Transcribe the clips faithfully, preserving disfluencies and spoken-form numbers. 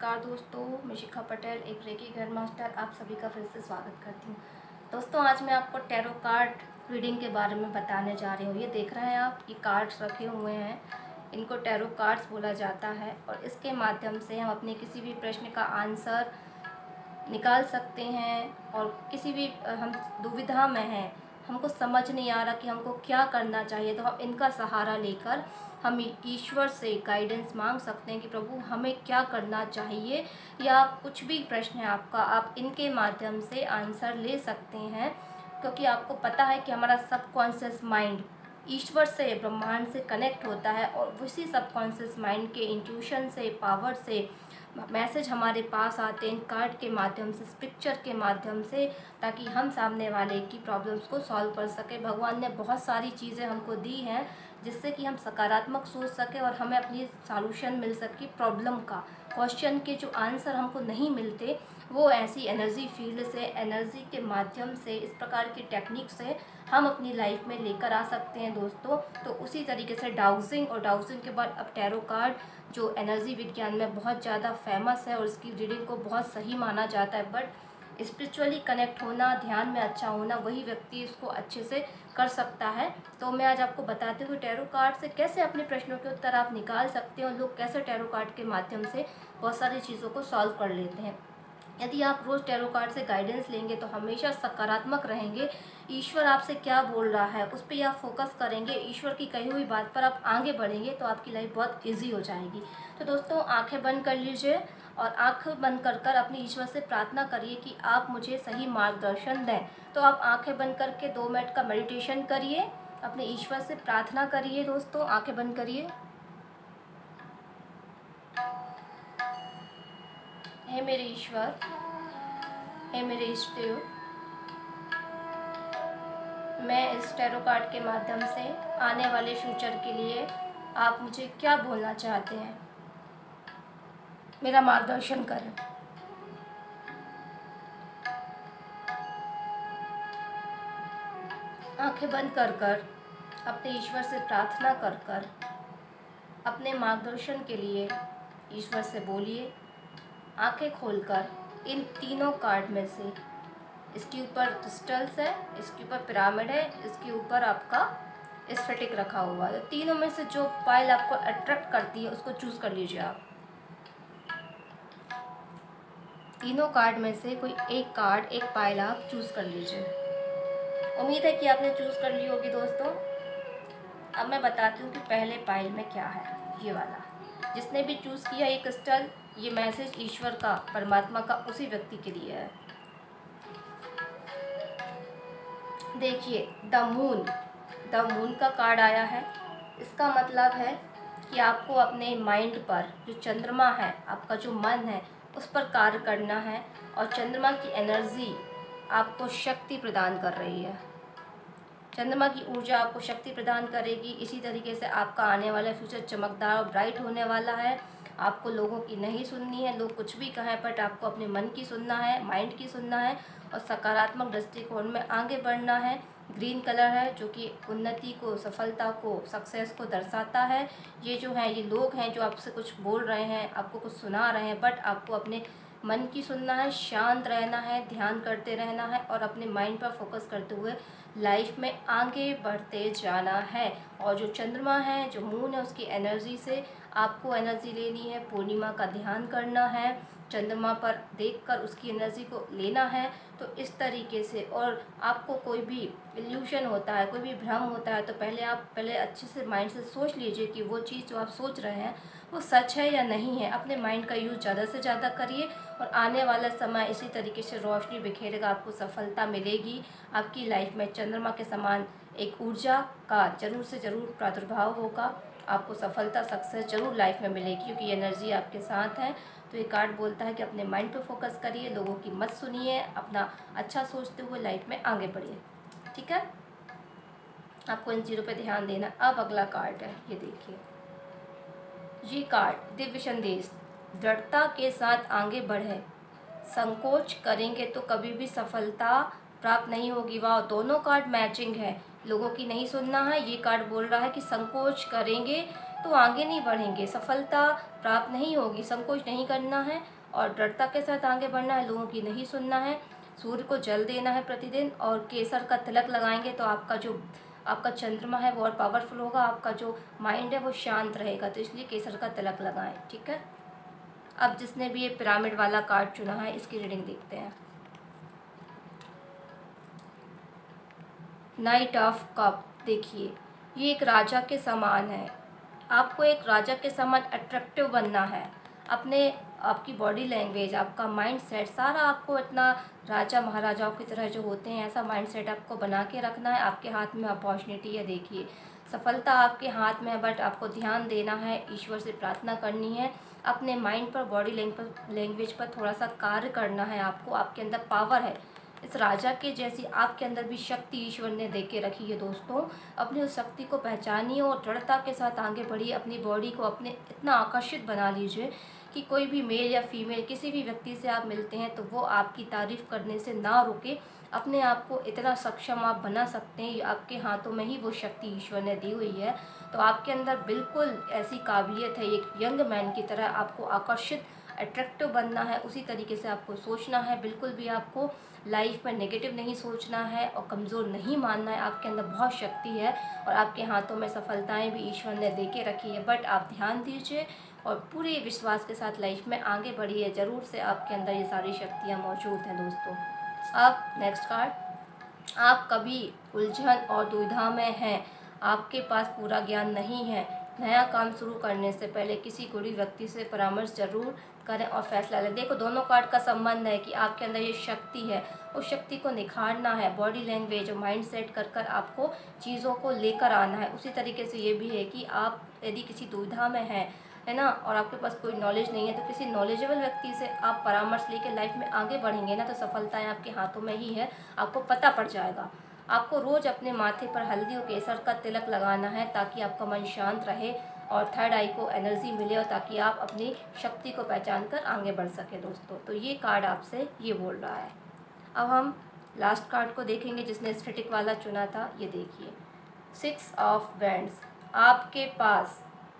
नमस्कार दोस्तों, मैं शिखा पटेल, एक रेकी ग्रैंड मास्टर, आप सभी का फिर से स्वागत करती हूँ। दोस्तों, आज मैं आपको टैरो कार्ड रीडिंग के बारे में बताने जा रही हूँ। ये देख रहे हैं आप, ये कार्ड्स रखे हुए हैं, इनको टैरो कार्ड्स बोला जाता है और इसके माध्यम से हम अपने किसी भी प्रश्न का आंसर निकाल सकते हैं। और किसी भी हम दुविधा में हैं, हमको समझ नहीं आ रहा कि हमको क्या करना चाहिए, तो हम इनका सहारा लेकर हम ईश्वर से गाइडेंस मांग सकते हैं कि प्रभु हमें क्या करना चाहिए, या कुछ भी प्रश्न है आपका, आप इनके माध्यम से आंसर ले सकते हैं। क्योंकि आपको पता है कि हमारा सबकॉन्शियस माइंड ईश्वर से, ब्रह्मांड से कनेक्ट होता है और उसी सबकॉन्शियस माइंड के इंट्यूशन से, पावर से मैसेज हमारे पास आते हैं इन कार्ड के माध्यम से, इस पिक्चर के माध्यम से, ताकि हम सामने वाले की प्रॉब्लम्स को सॉल्व कर सकें। भगवान ने बहुत सारी चीज़ें हमको दी हैं जिससे कि हम सकारात्मक सोच सकें और हमें अपनी सॉल्यूशन मिल सके प्रॉब्लम का। क्वेश्चन के जो आंसर हमको नहीं मिलते, वो ऐसी एनर्जी फील्ड से, एनर्जी के माध्यम से, इस प्रकार की टेक्निक से हम अपनी लाइफ में लेकर आ सकते हैं दोस्तों। तो उसी तरीके से डाउजिंग, और डाउजिंग के बाद अब टैरो कार्ड जो एनर्जी विज्ञान में बहुत ज़्यादा फेमस है और इसकी रीडिंग को बहुत सही माना जाता है। बट स्पिरिचुअली कनेक्ट होना, ध्यान में अच्छा होना, वही व्यक्ति इसको अच्छे से कर सकता है। तो मैं आज आपको बताती हूँ टैरो कार्ड से कैसे अपने प्रश्नों के उत्तर आप निकाल सकते हो, लोग कैसे टैरो कार्ड के माध्यम से बहुत सारी चीज़ों को सॉल्व कर लेते हैं। यदि आप रोज़ टैरो कार्ड से गाइडेंस लेंगे तो हमेशा सकारात्मक रहेंगे। ईश्वर आपसे क्या बोल रहा है उस पर आप फोकस करेंगे, ईश्वर की कही हुई बात पर आप आगे बढ़ेंगे तो आपकी लाइफ बहुत इजी हो जाएगी। तो दोस्तों, आंखें बंद कर लीजिए और आँख बंद कर कर अपने ईश्वर से प्रार्थना करिए कि आप मुझे सही मार्गदर्शन दें। तो आप आंखें बंद करके दो मिनट का मेडिटेशन करिए, अपने ईश्वर से प्रार्थना करिए। दोस्तों, आंखें बंद करिए। हे मेरे ईश्वर, हे मेरे इष्ट देव, मैं इस टैरो कार्ड के माध्यम से आने वाले फ्यूचर के लिए आप मुझे क्या बोलना चाहते हैं, मेरा मार्गदर्शन करें। आंखें बंद कर कर अपने ईश्वर से प्रार्थना कर कर अपने मार्गदर्शन के लिए ईश्वर से बोलिए। आंखें खोलकर इन तीनों कार्ड में से, इसके ऊपर क्रिस्टल्स है, इसके ऊपर पिरामिड है, इसके ऊपर आपका स्फटिक रखा हुआ है, तो तीनों में से जो पाइल आपको अट्रैक्ट करती है उसको चूज़ कर लीजिए आप। तीनों कार्ड में से कोई एक कार्ड, एक पाइल आप चूज़ कर लीजिए। उम्मीद है कि आपने चूज़ कर ली होगी दोस्तों। अब मैं बताती हूँ कि पहले पाइल में क्या है। ये वाला जिसने भी चूज़ किया ये क्रिस्टल, ये मैसेज ईश्वर का, परमात्मा का उसी व्यक्ति के लिए है। देखिए, द मून, द मून का कार्ड आया है। इसका मतलब है कि आपको अपने माइंड पर, जो चंद्रमा है, आपका जो मन है, उस पर कार्य करना है। और चंद्रमा की एनर्जी आपको शक्ति प्रदान कर रही है। चंद्रमा की ऊर्जा आपको शक्ति प्रदान करेगी। इसी तरीके से आपका आने वाला फ्यूचर चमकदार और ब्राइट होने वाला है। आपको लोगों की नहीं सुननी है, लोग कुछ भी कहें, बट आपको अपने मन की सुनना है, माइंड की सुनना है और सकारात्मक दृष्टिकोण में आगे बढ़ना है। ग्रीन कलर है जो कि उन्नति को, सफलता को, सक्सेस को दर्शाता है। ये जो है, ये लोग हैं जो आपसे कुछ बोल रहे हैं, आपको कुछ सुना रहे हैं, बट आपको अपने मन की सुनना है, शांत रहना है, ध्यान करते रहना है और अपने माइंड पर फोकस करते हुए लाइफ में आगे बढ़ते जाना है। और जो चंद्रमा है, जो मून है, उसकी एनर्जी से आपको एनर्जी लेनी है। पूर्णिमा का ध्यान करना है, चंद्रमा पर देखकर उसकी एनर्जी को लेना है। तो इस तरीके से, और आपको कोई भी इल्यूशन होता है, कोई भी भ्रम होता है, तो पहले आप पहले अच्छे से माइंड से सोच लीजिए कि वो चीज़ जो आप सोच रहे हैं वो सच है या नहीं है। अपने माइंड का यूज़ ज़्यादा से ज़्यादा करिए और आने वाला समय इसी तरीके से रोशनी बिखेरेगा, आपको सफलता मिलेगी। आपकी लाइफ में चंद्रमा के समान एक ऊर्जा का ज़रूर से ज़रूर प्रादुर्भाव होगा। आपको सफलता, सक्सेस ज़रूर लाइफ में मिलेगी क्योंकि एनर्जी आपके साथ है। तो ये कार्ड बोलता है कि अपने माइंड पे फोकस करिए, लोगों की मत सुनिए, अपना अच्छा सोचते हुए लाइफ में आगे बढ़िए। ठीक है, आपको इन चीज़ों पे ध्यान देना। अब अगला कार्ड है, ये देखिए, ये कार्ड दिव्य संदेश, दृढ़ता के साथ आगे बढ़े, संकोच करेंगे तो कभी भी सफलता प्राप्त नहीं होगी। वाह, दोनों कार्ड मैचिंग है। लोगों की नहीं सुनना है, ये कार्ड बोल रहा है कि संकोच करेंगे तो आगे नहीं बढ़ेंगे, सफलता प्राप्त नहीं होगी। संकोच नहीं करना है और दृढ़ता के साथ आगे बढ़ना है, लोगों की नहीं सुनना है। सूर्य को जल देना है प्रतिदिन, और केसर का तिलक लगाएंगे तो आपका जो आपका चंद्रमा है वो और पावरफुल होगा, आपका जो माइंड है वो शांत रहेगा। तो इसलिए केसर का तिलक लगाएं, ठीक है। अब जिसने भी ये पिरामिड वाला कार्ड चुना है, इसकी रीडिंग देखते हैं। नाइट ऑफ कप, देखिए ये एक राजा के समान है। आपको एक राजा के समान अट्रैक्टिव बनना है। अपने आपकी बॉडी लैंग्वेज, आपका माइंड सेट, सारा आपको इतना राजा महाराजाओं की तरह जो होते हैं ऐसा माइंड सेट आपको बना के रखना है। आपके हाथ में अपॉर्चुनिटी है, देखिए सफलता आपके हाथ में है, बट आपको ध्यान देना है, ईश्वर से प्रार्थना करनी है, अपने माइंड पर, बॉडी लैंग्वेज पर थोड़ा सा कार्य करना है आपको। आपके अंदर पावर है, इस राजा के जैसी आपके अंदर भी शक्ति ईश्वर ने दे के रखी है दोस्तों। अपनी उस शक्ति को पहचानिए और दृढ़ता के साथ आगे बढ़िए। अपनी बॉडी को अपने इतना आकर्षित बना लीजिए कि कोई भी मेल या फीमेल किसी भी व्यक्ति से आप मिलते हैं तो वो आपकी तारीफ़ करने से ना रुके। अपने आप को इतना सक्षम आप बना सकते हैं, आपके हाथों में ही वो शक्ति ईश्वर ने दी हुई है। तो आपके अंदर बिल्कुल ऐसी काबिलियत है, एक यंग मैन की तरह आपको आकर्षित, अट्रैक्टिव बनना है। उसी तरीके से आपको सोचना है, बिल्कुल भी आपको लाइफ में नेगेटिव नहीं सोचना है और कमज़ोर नहीं मानना है। आपके अंदर बहुत शक्ति है और आपके हाथों में सफलताएं भी ईश्वर ने दे के रखी है, बट आप ध्यान दीजिए और पूरे विश्वास के साथ लाइफ में आगे बढ़िए। ज़रूर से आपके अंदर ये सारी शक्तियाँ मौजूद हैं दोस्तों। अब नेक्स्ट कार्ड, आप कभी उलझन और दुविधा में हैं, आपके पास पूरा ज्ञान नहीं है। नया काम शुरू करने से पहले किसी गुणी व्यक्ति से परामर्श जरूर करें और फैसला लें। देखो दोनों कार्ड का संबंध है कि आपके अंदर ये शक्ति है, उस शक्ति को निखारना है, बॉडी लैंग्वेज और माइंड सेट कर कर आपको चीज़ों को लेकर आना है। उसी तरीके से ये भी है कि आप यदि किसी दुविधा में हैं, है ना, और आपके पास कोई नॉलेज नहीं है, तो किसी नॉलेजेबल व्यक्ति से आप परामर्श लेकर लाइफ में आगे बढ़ेंगे ना, तो सफलताएं आपके हाथों में ही है, आपको पता पड़ जाएगा। आपको रोज़ अपने माथे पर हल्दी और केसर का तिलक लगाना है ताकि आपका मन शांत रहे और थर्ड आई को एनर्जी मिले, और ताकि आप अपनी शक्ति को पहचान कर आगे बढ़ सके दोस्तों। तो ये कार्ड आपसे ये बोल रहा है। अब हम लास्ट कार्ड को देखेंगे जिसने स्फटिक वाला चुना था। ये देखिए, सिक्स ऑफ वैंड्स। आपके पास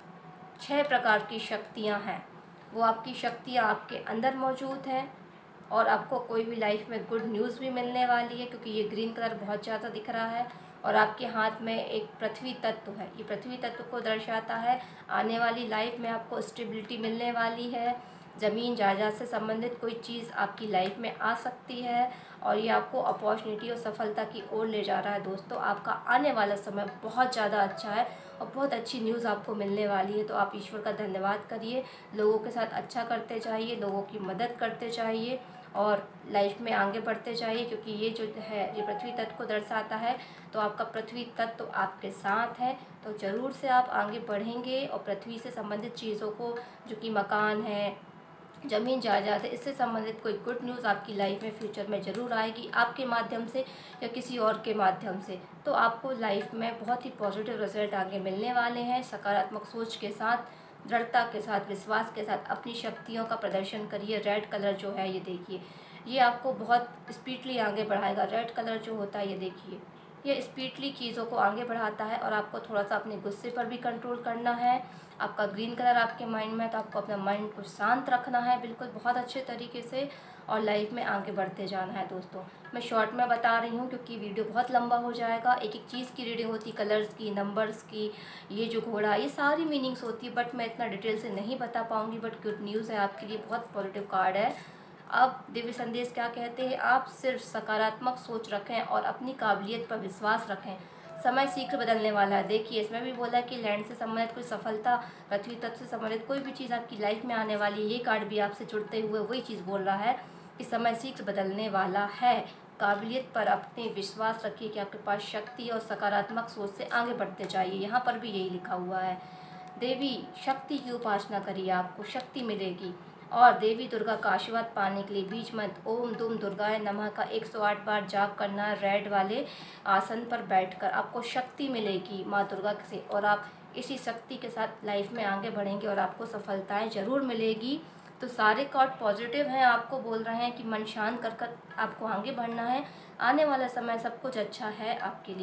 छह प्रकार की शक्तियाँ हैं, वो आपकी शक्तियाँ आपके अंदर मौजूद हैं और आपको कोई भी लाइफ में गुड न्यूज़ भी मिलने वाली है, क्योंकि ये ग्रीन कलर बहुत ज़्यादा दिख रहा है और आपके हाथ में एक पृथ्वी तत्व है। ये पृथ्वी तत्व को दर्शाता है आने वाली लाइफ में आपको स्टेबिलिटी मिलने वाली है, ज़मीन जायदाद से संबंधित कोई चीज़ आपकी लाइफ में आ सकती है और ये आपको अपॉर्चुनिटी और सफलता की ओर ले जा रहा है दोस्तों। आपका आने वाला समय बहुत ज़्यादा अच्छा है और बहुत अच्छी न्यूज़ आपको मिलने वाली है। तो आप ईश्वर का धन्यवाद करिए, लोगों के साथ अच्छा करते जाइए, लोगों की मदद करते जाइए और लाइफ में आगे बढ़ते जाइए, क्योंकि ये जो है ये पृथ्वी तत्व को दर्शाता है। तो आपका पृथ्वी तत्व तो आपके साथ है, तो ज़रूर से आप आगे बढ़ेंगे और पृथ्वी से संबंधित चीज़ों को, जो कि मकान है, ज़मीन जायदाद है, इससे संबंधित कोई गुड न्यूज़ आपकी लाइफ में फ्यूचर में ज़रूर आएगी, आपके माध्यम से या किसी और के माध्यम से। तो आपको लाइफ में बहुत ही पॉजिटिव रिजल्ट आगे मिलने वाले हैं। सकारात्मक सोच के साथ, दृढ़ता के साथ, विश्वास के साथ अपनी शक्तियों का प्रदर्शन करिए। रेड कलर जो है ये देखिए, ये आपको बहुत स्पीडली आगे बढ़ाएगा। रेड कलर जो होता है ये देखिए, ये स्पीडली चीज़ों को आगे बढ़ाता है और आपको थोड़ा सा अपने गुस्से पर भी कंट्रोल करना है। आपका ग्रीन कलर आपके माइंड में है, तो आपको अपना माइंड को शांत रखना है बिल्कुल बहुत अच्छे तरीके से और लाइफ में आगे बढ़ते जाना है दोस्तों। मैं शॉर्ट में बता रही हूँ क्योंकि वीडियो बहुत लंबा हो जाएगा। एक एक चीज़ की रीडिंग होती, कलर्स की, नंबर्स की, ये जो घोड़ा, ये सारी मीनिंग्स होती है, बट मैं इतना डिटेल से नहीं बता पाऊँगी। बट गुड न्यूज़ है आपके लिए, बहुत पॉजिटिव कार्ड है। अब दिव्य संदेश क्या कहते हैं, आप सिर्फ सकारात्मक सोच रखें और अपनी काबिलियत पर विश्वास रखें, समय शीघ्र बदलने वाला है। देखिए इसमें भी बोला कि लैंड से संबंधित कोई सफलता, पृथ्वी तत्व से संबंधित कोई भी चीज़ आपकी लाइफ में आने वाली है। ये कार्ड भी आपसे जुड़ते हुए वही चीज़ बोल रहा है कि समय शीघ्र बदलने वाला है। काबिलियत पर अपने विश्वास रखिए कि आपके पास शक्ति और सकारात्मक सोच से आगे बढ़ते जाइए। यहाँ पर भी यही लिखा हुआ है। देवी शक्ति की उपासना करिए, आपको शक्ति मिलेगी। और देवी दुर्गा का आशीर्वाद पाने के लिए बीज मंत्र ओम दुम दुर्गाय नमः का एक सौ आठ बार जाप करना है। रेड वाले आसन पर बैठकर आपको शक्ति मिलेगी माँ दुर्गा से, और आप इसी शक्ति के साथ लाइफ में आगे बढ़ेंगे और आपको सफलताएं ज़रूर मिलेगी। तो सारे कार्ड पॉजिटिव हैं, आपको बोल रहे हैं कि मन शांत कर कर आपको आगे बढ़ना है। आने वाला समय सब कुछ अच्छा है आपके लिए।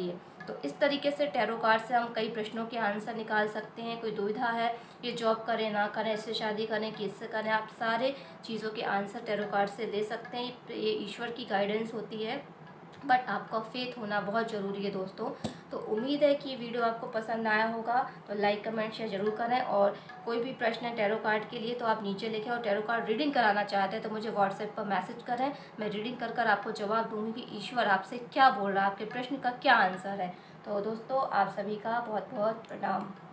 तो इस तरीके से टैरो कार्ड से हम कई प्रश्नों के आंसर निकाल सकते हैं। कोई दुविधा है, ये जॉब करें ना करें, इससे शादी करें कि इससे करें, आप सारे चीज़ों के आंसर टैरो कार्ड से ले सकते हैं। ये ईश्वर की गाइडेंस होती है, बट आपका फेथ होना बहुत ज़रूरी है दोस्तों। तो उम्मीद है कि ये वीडियो आपको पसंद आया होगा, तो लाइक कमेंट शेयर ज़रूर करें। और कोई भी प्रश्न है टैरो कार्ड के लिए तो आप नीचे लिखें, और टैरो कार्ड रीडिंग कराना चाहते हैं तो मुझे व्हाट्सएप पर मैसेज करें, मैं रीडिंग कर कर आपको जवाब दूँगी कि ईश्वर आपसे क्या बोल रहा है, आपके प्रश्न का क्या आंसर है। तो दोस्तों आप सभी का बहुत बहुत प्रणाम।